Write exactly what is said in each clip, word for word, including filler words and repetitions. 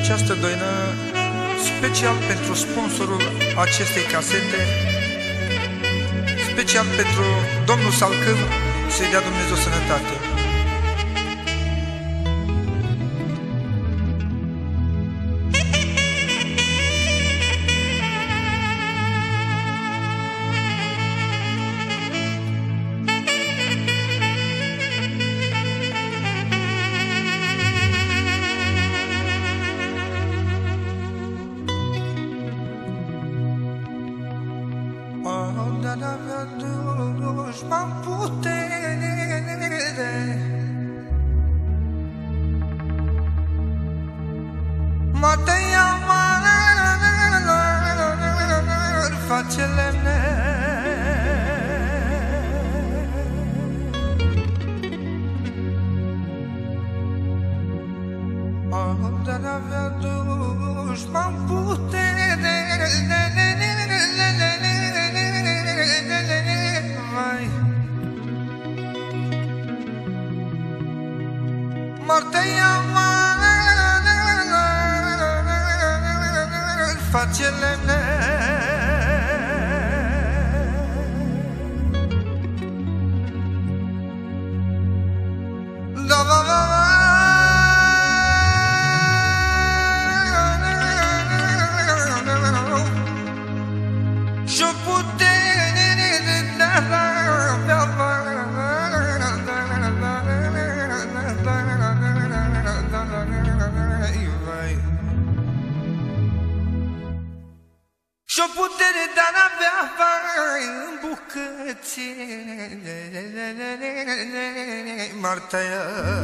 Această doină special pentru sponsorul acestei casete, special pentru domnul Salcâm, să-i dea Dumnezeu sănătate. Dar avea dușman putere, mă tăia face lemne, dar avea dușman putere, Martea face lemne, da va va va și-o putere da va va va și-o putere, dar avea în bucăți Martea.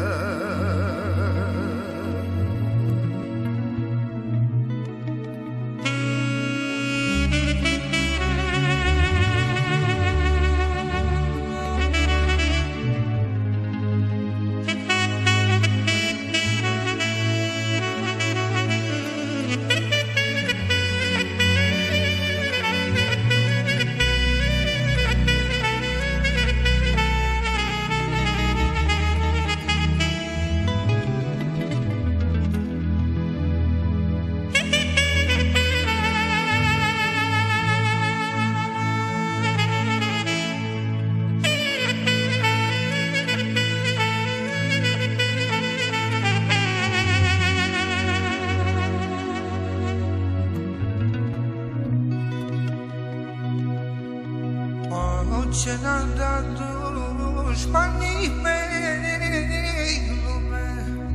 Ce n-a dat dușmanii mei în lume,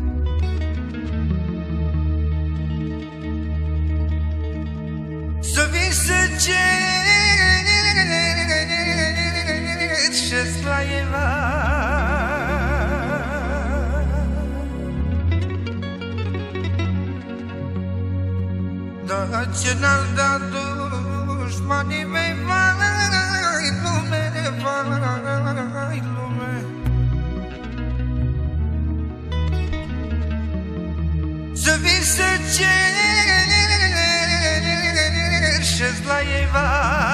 să vin să cerșesc la Eva, dar ce n-a dat dușmanii mei în lume, vai lume, să vin să cerșesc la Eva,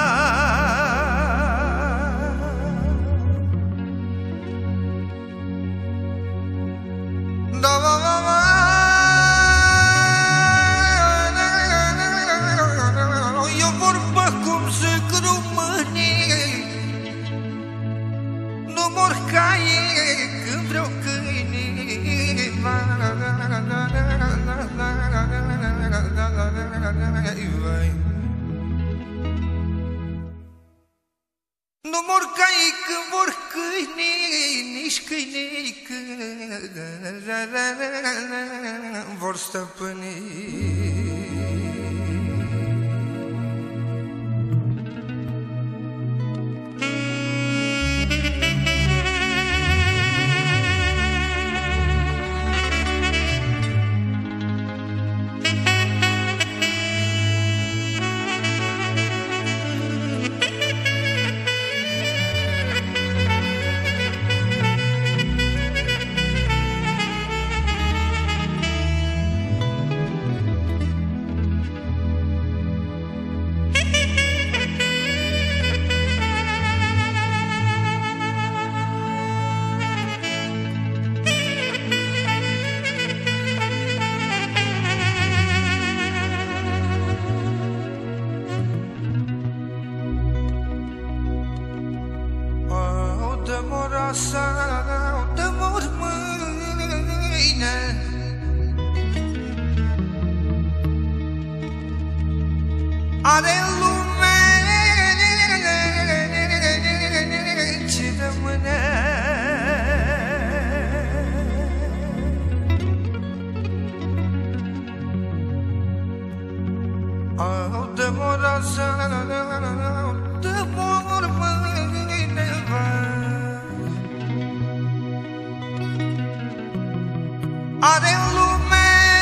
da va va va eu vorbă cum să grumâni, nu mor caie când vreau câinii, nu mor caie când vor câinii, nici câinii când vor stăpâni. mora sau de mor mâine. Are lume ce rămâne. Au de mora sau de mor mâine. Are lume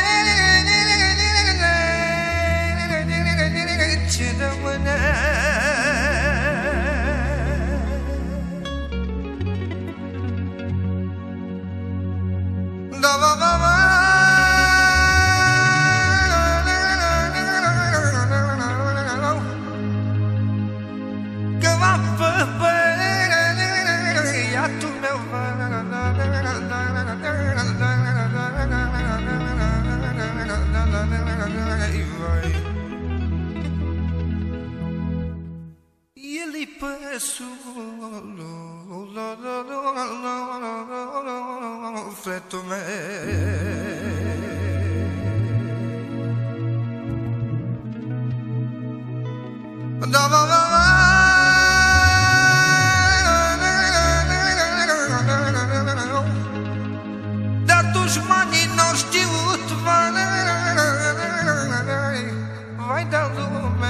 ce rămâne. Da, da, da, da. Că va băiatul meu el-i păsul sufletul meu. Da, da, da, da. Dar dușmanii n-au știut, vai, vai de lume,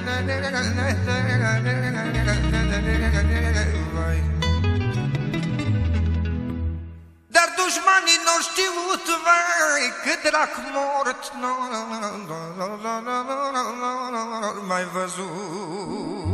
vai. Dar dușmanii n-au știut, vai, că drac mort n-au mai văzut.